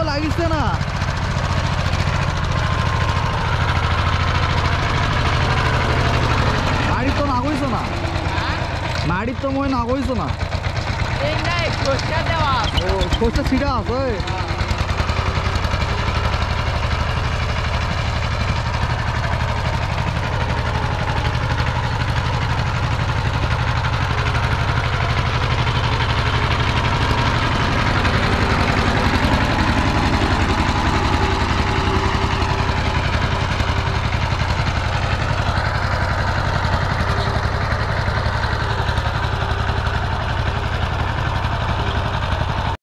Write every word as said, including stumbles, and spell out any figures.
লাগিছে না নাড়িত তো নাগইছ না নাড়িত তো মই নাগইছ না এই নাই কোষ্টা দেওয়া ও কোষ্টা ছিড়া আছে